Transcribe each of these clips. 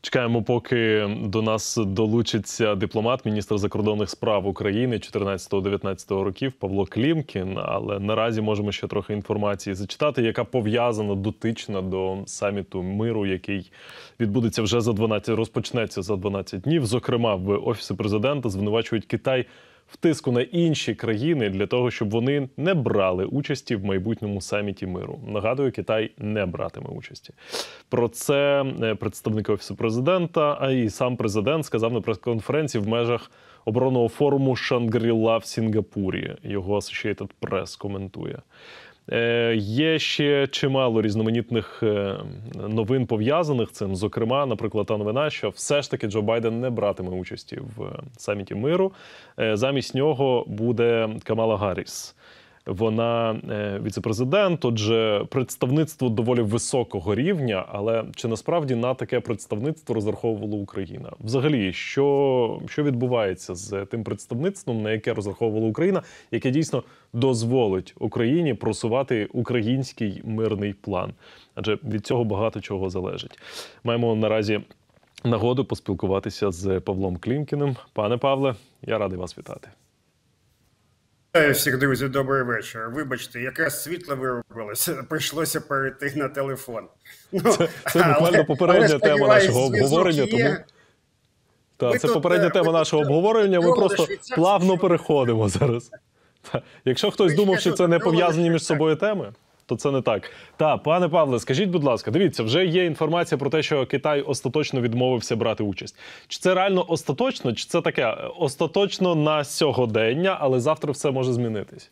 Чекаємо, поки до нас долучиться дипломат, міністр закордонних справ України 14-19 років Павло Клімкін. Але наразі можемо ще трохи інформації зачитати, яка пов'язана, дотична до саміту миру, який відбудеться вже розпочнеться за 12 днів. Зокрема, в Офісі президента звинувачують Китай в тиску на інші країни для того, щоб вони не брали участі в майбутньому саміті миру. Нагадую, Китай не братиме участі. Про це представники Офісу президента, а і сам президент сказав на прес-конференції в межах оборонного форуму «Шангрі-Ла» в Сінгапурі. Його Associated Press коментує. Є ще чимало різноманітних новин пов'язаних з цим. Зокрема, наприклад, та новина, що все ж таки Джо Байден не братиме участі в саміті миру. Замість нього буде Камала Гарріс. Вона віце-президент, отже, представництво доволі високого рівня, але чи насправді на таке представництво розраховувала Україна? Взагалі, що відбувається з тим представництвом, на яке розраховувала Україна, яке дійсно дозволить Україні просувати український мирний план? Адже від цього багато чого залежить. Маємо наразі нагоду поспілкуватися з Павлом Клімкіним. Пане Павле, я радий вас вітати. Всіх, друзі, добрий вечір. Вибачте, якраз світло вирубилося, прийшлося перейти на телефон. Це буквально попередня тема нашого обговорення, тому... Це попередня тема нашого обговорення, ми просто плавно переходимо зараз. Якщо хтось думав, що це не пов'язані між собою теми, то це не так. Пане Павле, скажіть, будь ласка, дивіться, вже є інформація про те, що Китай остаточно відмовився брати участь. Чи це реально остаточно, чи це таке остаточно на сьогодення, але завтра все може змінитись?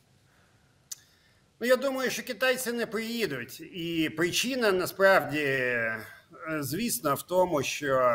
Ну, я думаю, що китайці не приїдуть. І причина, насправді, звісно, в тому, що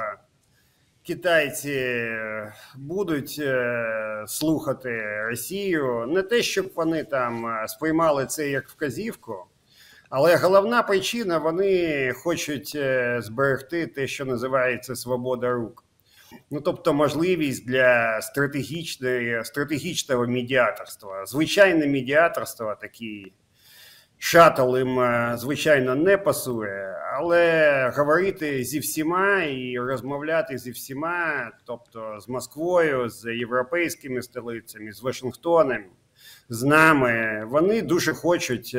китайці будуть слухати Росію. Не те, щоб вони там сприймали це як вказівку, але головна причина – вони хочуть зберегти те, що називається свобода рук. Ну, тобто можливість для стратегічного медіаторства. Звичайне медіаторство, такий шаттл їм, звичайно, не пасує, але говорити зі всіма і розмовляти зі всіма, тобто з Москвою, з європейськими столицями, з Вашингтоном, з нами, вони дуже хочуть.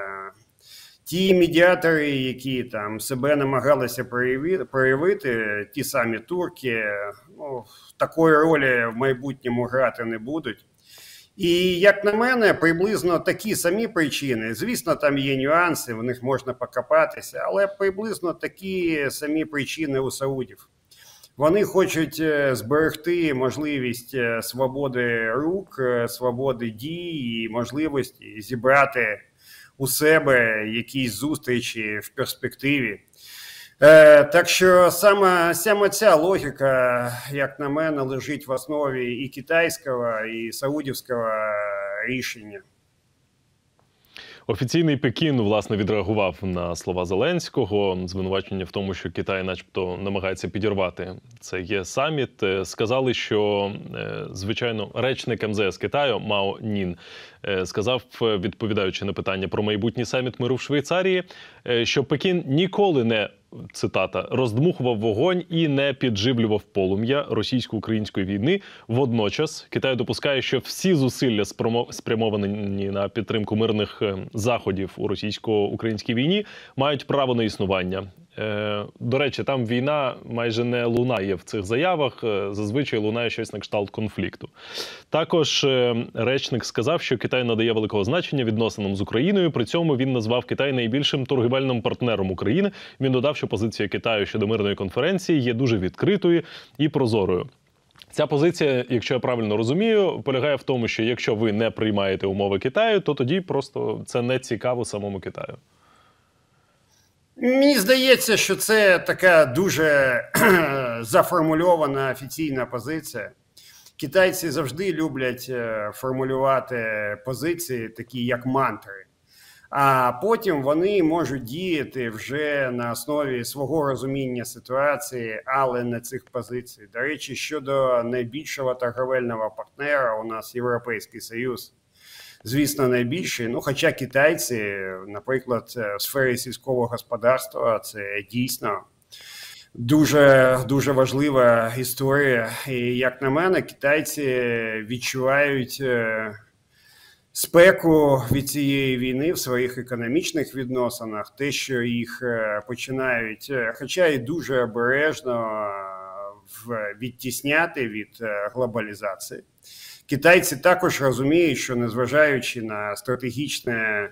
Ті медіатори, які там себе намагалися проявити, ті самі турки, ну, такої ролі в майбутньому грати не будуть. І, як на мене, приблизно такі самі причини. Звісно, там є нюанси, в них можна покопатися, але приблизно такі самі причини у саудів. Вони хочуть зберегти можливість свободи рук, свободи дій і можливості зібрати у себе якісь зустрічі в перспективі. Так що саме ця логіка, як на мене, лежить в основі і китайського, і саудівського рішення. Офіційний Пекін, власне, відреагував на слова Зеленського, звинувачення в тому, що Китай начебто намагається підірвати цей саміт. Сказали, що, звичайно, речник МЗС Китаю Мао Нін сказав, відповідаючи на питання про майбутній саміт миру в Швейцарії, що Пекін ніколи не, цитата, роздмухував вогонь і не підживлював полум'я російсько-української війни. Водночас Китай допускає, що всі зусилля спрямовані на підтримку мирних заходів у російсько-українській війні мають право на існування. До речі, там війна майже не лунає в цих заявах, зазвичай лунає щось на кшталт конфлікту. Також речник сказав, що Китай надає великого значення відносинам з Україною, при цьому він назвав Китай найбільшим торгівельним партнером України. Він додав, що позиція Китаю щодо мирної конференції є дуже відкритою і прозорою. Ця позиція, якщо я правильно розумію, полягає в тому, що якщо ви не приймаєте умови Китаю, то тоді просто це не цікаво самому Китаю. Мені здається, що це така дуже заформульована офіційна позиція. Китайці завжди люблять формулювати позиції, такі як мантри. А потім вони можуть діяти вже на основі свого розуміння ситуації, але не цих позицій. До речі, щодо найбільшого торговельного партнера у нас Європейський Союз. Звісно, найбільший. Ну, хоча китайці, наприклад, в сфері сільського господарства це дійсно дуже важлива історія. І, як на мене, китайці відчувають спеку від цієї війни в своїх економічних відносинах, те, що їх починають, хоча і дуже обережно, відтісняти від глобалізації. Китайці також розуміють, що незважаючи на стратегічне,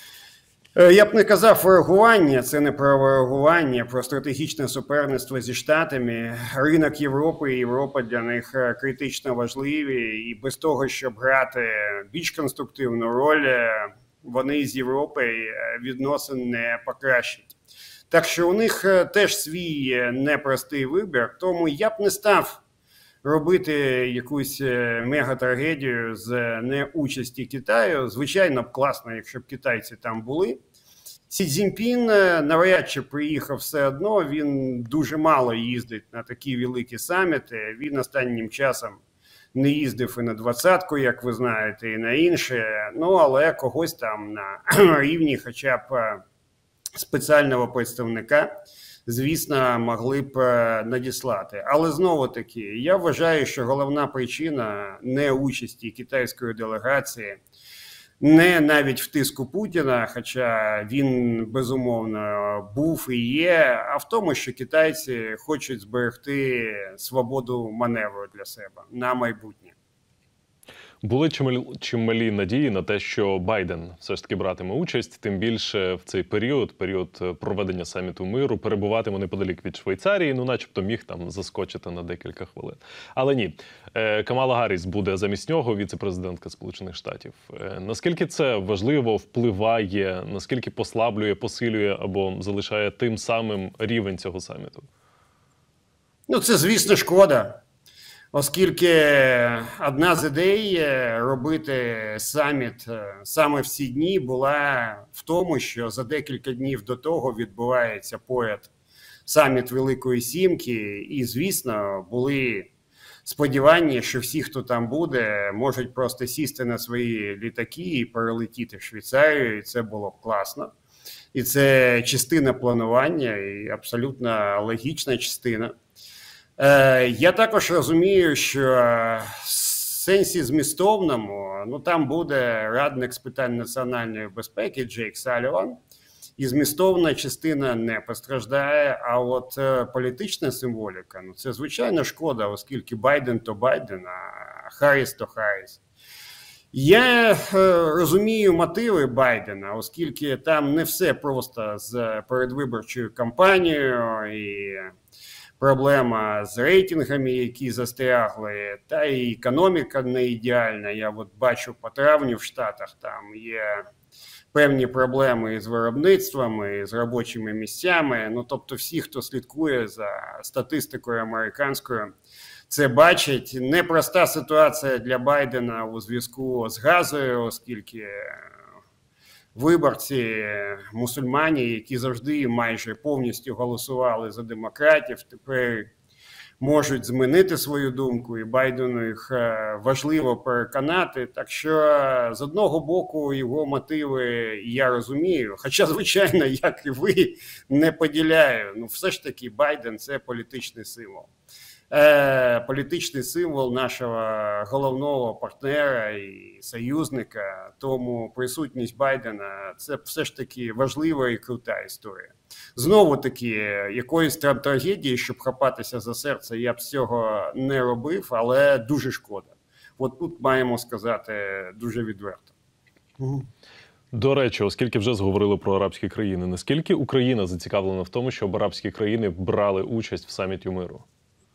я б не казав ворогування, це не про ворогування, про стратегічне суперництво зі Штатами. Ринок Європи і Європа для них критично важливі, і без того, щоб грати більш конструктивну роль, вони з Європи відносин не покращать. Так що у них теж свій непростий вибір, тому я б не став робити якусь мегатрагедію з неучасті Китаю. Звичайно б класно, якщо б китайці там були. Сі Цзіньпін навряд чи приїхав все одно, він дуже мало їздить на такі великі саміти, він останнім часом не їздив і на 20-ку, як ви знаєте, і на інше, але когось там на рівні хоча б спеціального представника, звісно, могли б надіслати. Але знову-таки, я вважаю, що головна причина неучасті китайської делегації не навіть в тиску Путіна, хоча він, безумовно, був і є, а в тому, що китайці хочуть зберегти свободу маневру для себе на майбутнє. Були чималі надії на те, що Байден все ж таки братиме участь, тим більше в цей період проведення саміту миру, перебуватиме неподалік від Швейцарії, начебто міг там заскочити на декілька хвилин. Але ні, Камала Гарріс буде замість нього, віце-президентка Сполучених Штатів. Наскільки це важливо, впливає, наскільки послаблює, посилює або залишає тим самим рівень цього саміту? Це, звісно, шкода. Оскільки одна з ідей робити саміт саме в ці дні була в тому, що за декілька днів до того відбувається поряд саміт Великої Сімки, і, звісно, були сподівання, що всі, хто там буде, можуть просто сісти на свої літаки і перелетіти в Швейцарію, і це було б класно. І це частина планування, і абсолютно логічна частина. Я також розумію, що в сенсі змістовному, там буде радник з питань національної безпеки Джейк Саліван, і змістовна частина не постраждає, а от політична символіка, це звичайно шкода, оскільки Байден то Байден, а Харріс то Харріс. Я розумію мотиви Байдена, оскільки там не все просто з передвиборчою кампанією і проблема з рейтингами, які застрягли, та і економіка не ідеальна. Я бачу по травню в Штатах, там є певні проблеми з виробництвом, і з робочими місцями. Тобто всі, хто слідкує за статистикою американською, це бачить. Непроста ситуація для Байдена у зв'язку з газою, оскільки виборці мусульмані, які завжди майже повністю голосували за демократів, тепер можуть змінити свою думку, і Байдену їх важливо переконати. Так що, з одного боку, його мотиви я розумію, хоча, звичайно, як і ви, не поділяю. Все ж таки Байден – це політичний символ. Політичний символ нашого головного партнера і союзника, тому присутність Байдена – це все ж таки важлива і крута історія. Знову-таки, якоїсь трагедії, щоб хапатися за серце, я б цього не робив, але дуже шкода. Тут маємо сказати дуже відверто. До речі, оскільки вже зговорили про арабські країни, наскільки Україна зацікавлена в тому, щоб арабські країни брали участь в саміті миру?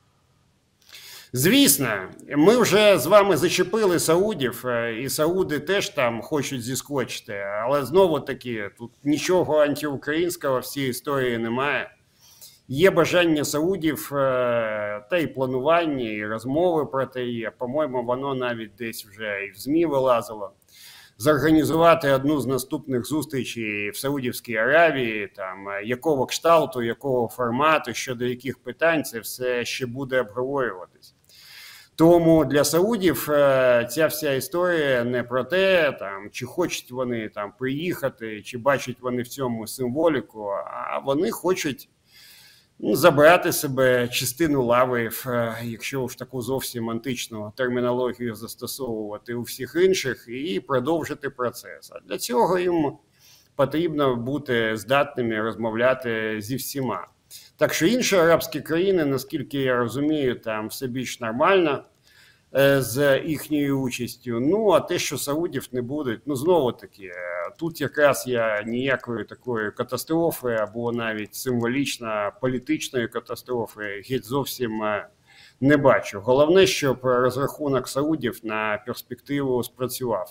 Звісно, ми вже з вами зачепили саудів, і сауди теж там хочуть зіскочити, але знову-таки тут нічого антиукраїнського в цій історії немає. Є бажання саудів, та й планування, і розмови про те є, по-моєму, воно навіть десь вже і в ЗМІ вилазило, зорганізувати одну з наступних зустрічей в Саудівській Аравії, там, якого кшталту, якого формату, щодо яких питань, це все ще буде обговорюватись. Тому для саудів ця вся історія не про те, там, чи хочуть вони там приїхати, чи бачать вони в цьому символіку, а вони хочуть забрати себе частину лави, якщо в таку зовсім античну термінологію застосовувати у всіх інших, і продовжити процес. А для цього їм потрібно бути здатними розмовляти зі всіма. Так що інші арабські країни, наскільки я розумію, там все більш нормально з їхньою участю. Ну, а те, що саудів не будуть, ну, знову-таки, тут якраз я ніякої такої катастрофи або навіть символічно політичної катастрофи геть зовсім не бачу. Головне, щоб розрахунок саудів на перспективу спрацював.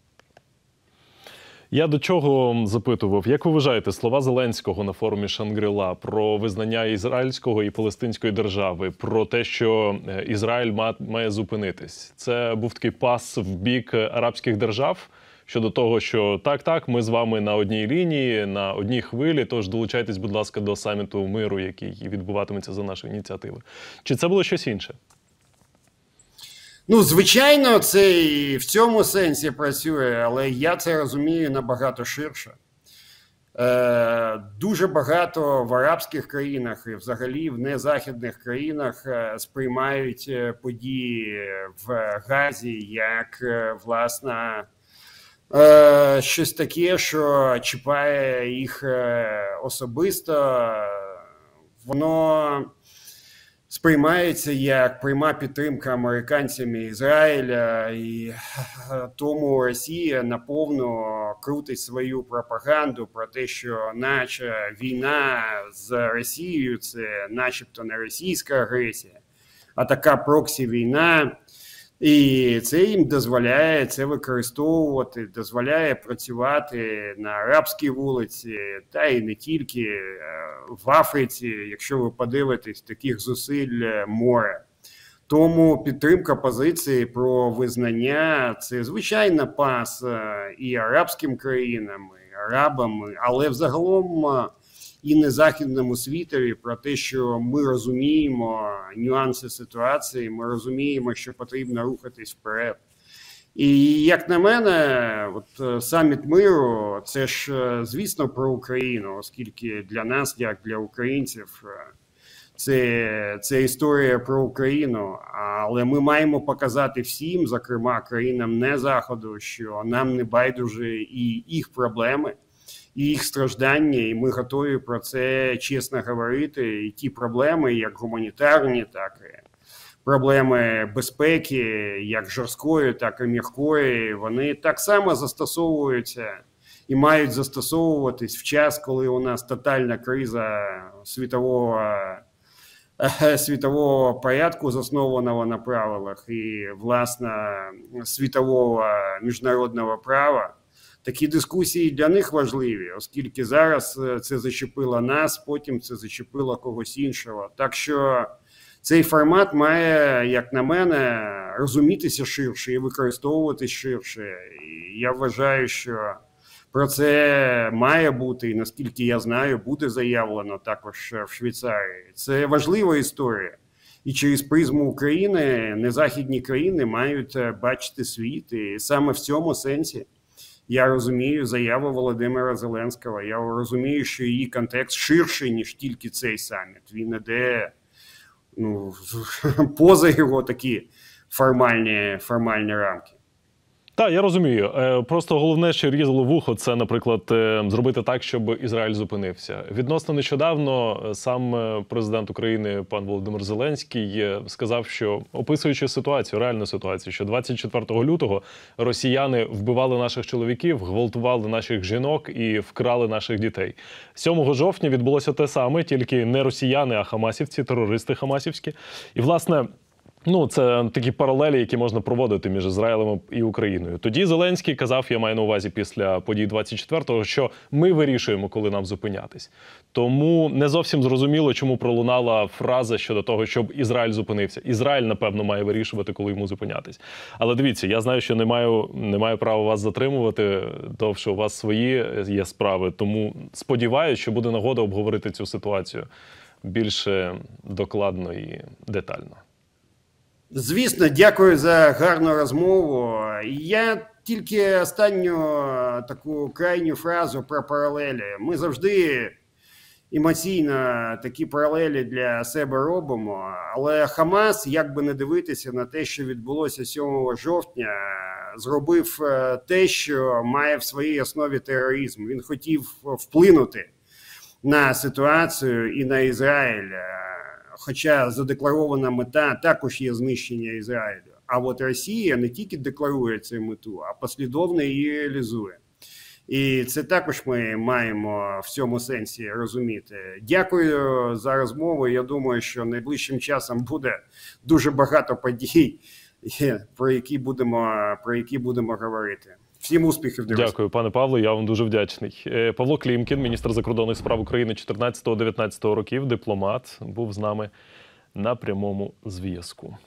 Я до чого запитував, як ви вважаєте, слова Зеленського на форумі Шангрі-Ла про визнання ізраїльського і палестинської держави, про те, що Ізраїль має зупинитись? Це був такий пас в бік арабських держав щодо того, що так, ми з вами на одній лінії, на одній хвилі, тож долучайтесь, будь ласка, до саміту миру, який відбуватиметься за нашої ініціативи. Чи це було щось інше? Ну, звичайно, це і в цьому сенсі працює, але я це розумію набагато ширше. Дуже багато в арабських країнах і взагалі в незахідних країнах сприймають події в Газі як, власне, щось таке, що чіпає їх особисто. Воно сприймається як пряма підтримка американцями Ізраїля, і тому Росія наповну крутить свою пропаганду про те, що наче війна з Росією – це начебто не російська агресія, а така проксі-війна. І це їм дозволяє це використовувати, дозволяє працювати на арабській вулиці, та і не тільки в Африці, якщо ви подивитесь, таких зусиль море. Тому підтримка позиції про визнання – це звичайно пас і арабським країнам, і арабам, але взагалом і незахідному світові про те, що ми розуміємо нюанси ситуації, ми розуміємо, що потрібно рухатись вперед. І як на мене, от саміт миру – це ж, звісно, про Україну, оскільки для нас, як для українців, це історія про Україну, але ми маємо показати всім, зокрема країнам не Заходу, що нам не байдуже і їх проблеми, і їх страждання, і ми готові про це чесно говорити. І ті проблеми, як гуманітарні, так і проблеми безпеки, як жорсткої, так і м'якої, вони так само застосовуються і мають застосовуватись в час, коли у нас тотальна криза світового порядку, заснованого на правилах, і, власне, світового міжнародного права. Такі дискусії для них важливі, оскільки зараз це зачепило нас, потім це зачепило когось іншого. Так що цей формат має, як на мене, розумітися ширше і використовуватись ширше. І я вважаю, що про це має бути, і наскільки я знаю, буде заявлено також в Швейцарії. Це важлива історія. І через призму України незахідні країни мають бачити світ. І саме в цьому сенсі я розумію заяву Володимира Зеленського. Я розумію, що її контекст ширший, ніж тільки цей саміт. Він іде поза його такі формальні рамки. Так, я розумію. Просто головне, що різало вухо, це, наприклад, зробити так, щоб Ізраїль зупинився. Відносно нещодавно сам президент України пан Володимир Зеленський сказав, що, описуючи ситуацію, реальну ситуацію, що 24 лютого росіяни вбивали наших чоловіків, гвалтували наших жінок і вкрали наших дітей. 7 жовтня відбулося те саме, тільки не росіяни, а хамасівці, терористи хамасівські. І, власне, це такі паралелі, які можна проводити між Ізраїлем і Україною. Тоді Зеленський казав, я маю на увазі після подій 24-го, що ми вирішуємо, коли нам зупинятись. Тому не зовсім зрозуміло, чому пролунала фраза щодо того, щоб Ізраїль зупинився. Ізраїль, напевно, має вирішувати, коли йому зупинятись. Але дивіться, я знаю, що не маю права вас затримувати, довше у вас свої є справи. Тому сподіваюся, що буде нагода обговорити цю ситуацію більш докладно і детально. Звісно, дякую за гарну розмову. Я тільки останню таку крайню фразу про паралелі. Ми завжди емоційно такі паралелі для себе робимо. Але Хамас, як би не дивитися на те, що відбулося 7 жовтня, зробив те, що має в своїй основі тероризм. Він хотів вплинути на ситуацію і на Ізраїль, хоча задекларована мета також є знищення Ізраїлю. А от Росія не тільки декларує цю мету, а послідовно її реалізує. І це також ми маємо в цьому сенсі розуміти. Дякую за розмову. Я думаю, що найближчим часом буде дуже багато подій, про які будемо говорити. Всім успіхів, друзі. Дякую, пане Павло, я вам дуже вдячний. Павло Клімкін, міністр закордонних справ України 14-19 років, дипломат, був з нами на прямому зв'язку.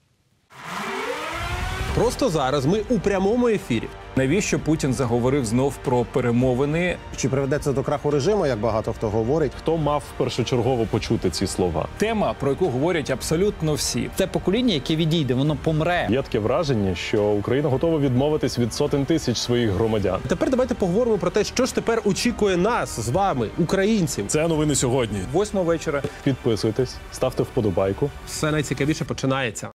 Просто зараз ми у прямому ефірі. Навіщо Путін заговорив знов про перемовини? Чи приведе це до краху режиму, як багато хто говорить? Хто мав першочергово почути ці слова? Тема, про яку говорять абсолютно всі. Те покоління, яке відійде, воно помре. Є таке враження, що Україна готова відмовитись від сотень тисяч своїх громадян. Тепер давайте поговоримо про те, що ж тепер очікує нас з вами, українців. Це новини сьогодні. 8 вечора. Підписуйтесь, ставте вподобайку. Все найцікавіше починається.